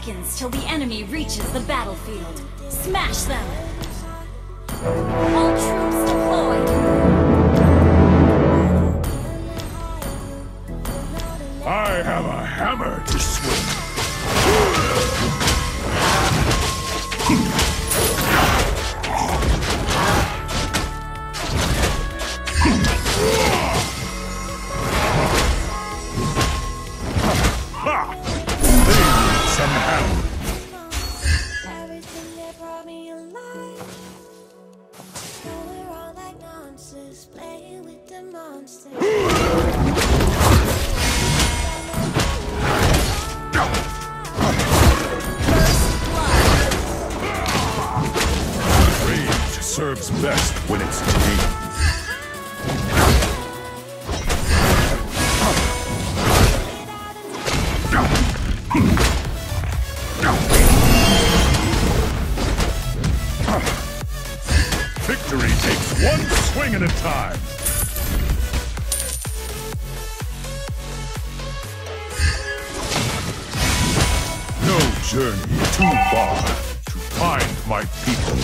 seconds till the enemy reaches the battlefield. Smash them! All troops deployed! I have a hammer to swing. Ha! They need some hammer. Everything that brought me alive. Going around like nonsense, playing with the monsters. Rage serves best when it's tamed. Victory takes one swing at a time. No journey too far to find my people.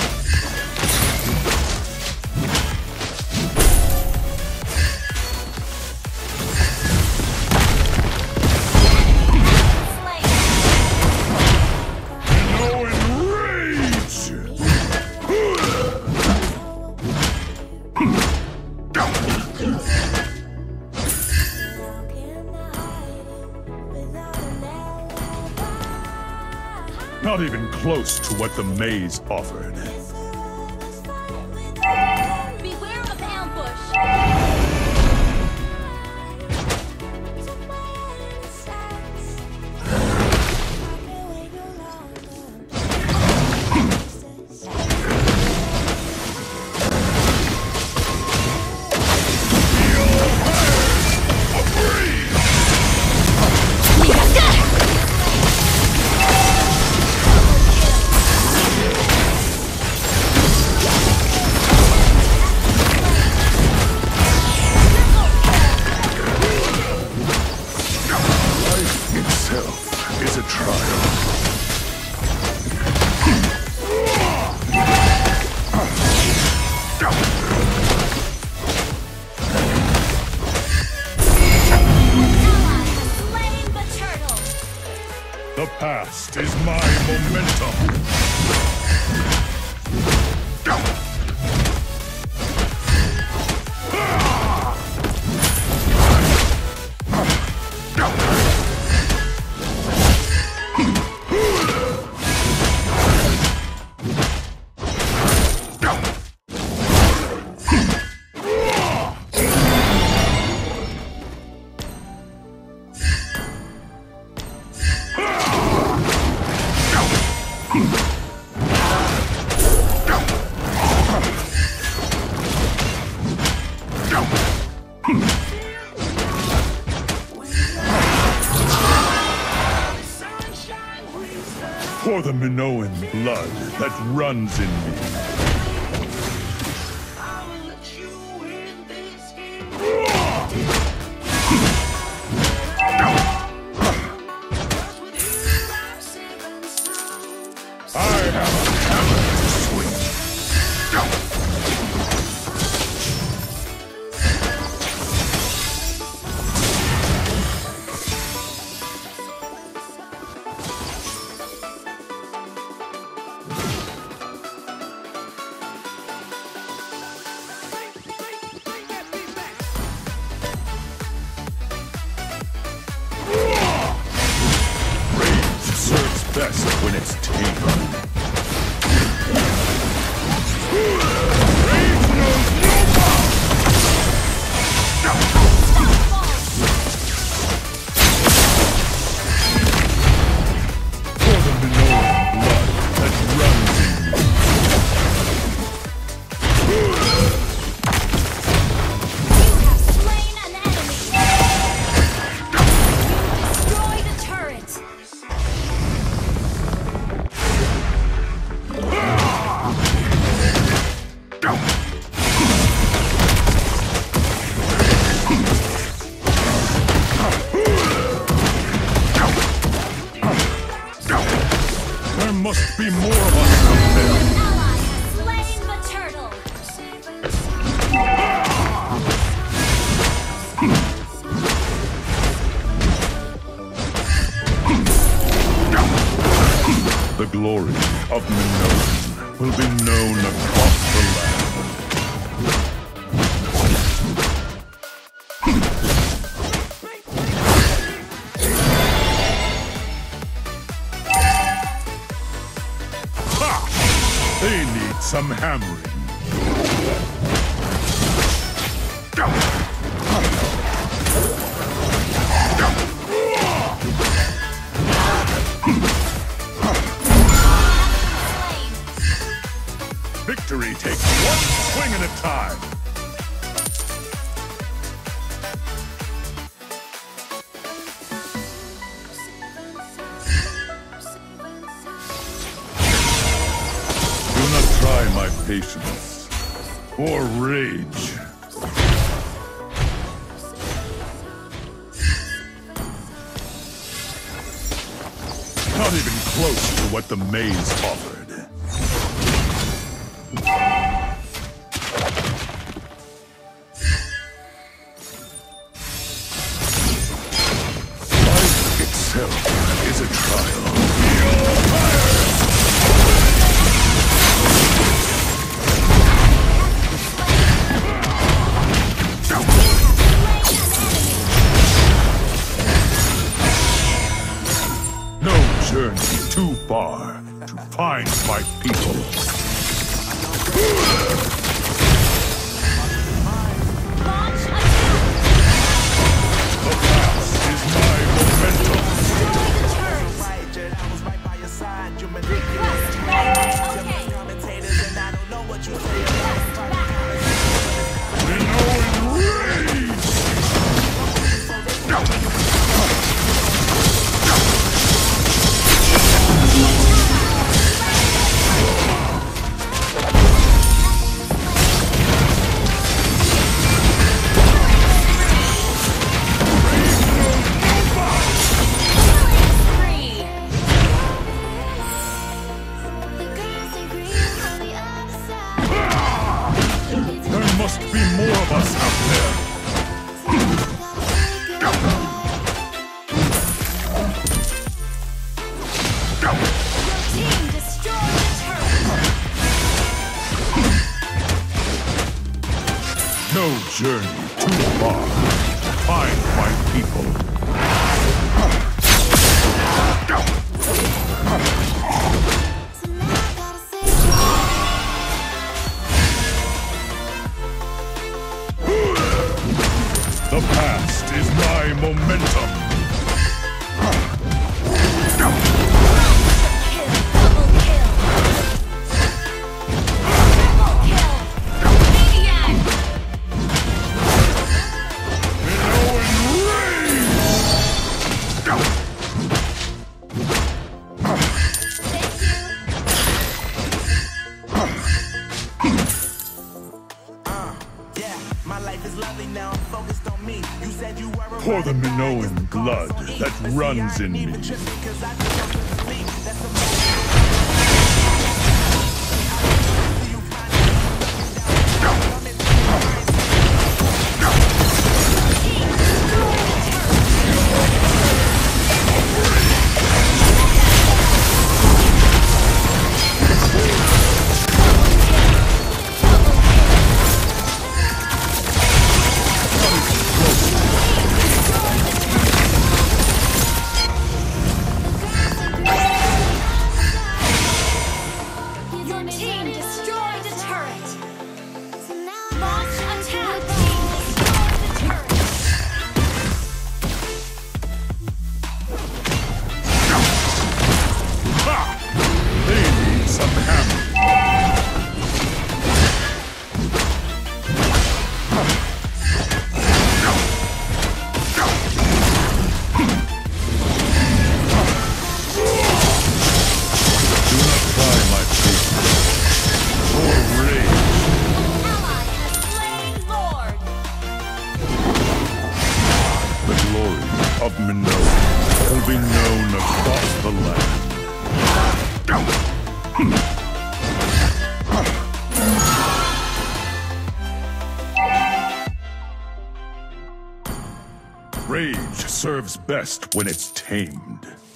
Not even close to what the maze offered. Beware of ambush! The past is my momentum. For the Minoan blood that runs in me. I have a hammer to swing. Best when it's tamed. Rage knows no For the Minoan blood that runs in me. You have slain an enemy! Destroy the turret! must be more of us out there. Ally has slain the turtle. The glory of Minotaur will be known across the land. Ha! They need some hammering. Victory takes one swing at a time. Do not try my patience or rage. Not even close to what the maze offered. Life itself is a trial. No journey too far to find my people. Launch attack. The past is my momentum. Destroy the turret. Request back. Okay. Minoan rage! Spree. The grass ain't green on the other side. There must be more of us out there. Your team destroyed the turret. No journey too far to find my people. So now I gotta say The past is my momentum. Kill. Double kill. Triple kill. Maniac. Minoan rage! Yeah, my life is lovely now. I'm focused on me. You said you were a For the Minoan blood that runs in me. Your team destroyed the turret. so now Launch attack. Team destroyed the turret. Ha! They need some hammering. Do not try my patience or rage. Ally has slain Lord. The glory of Minotaur will be known across the land. Rage serves best when it's tamed.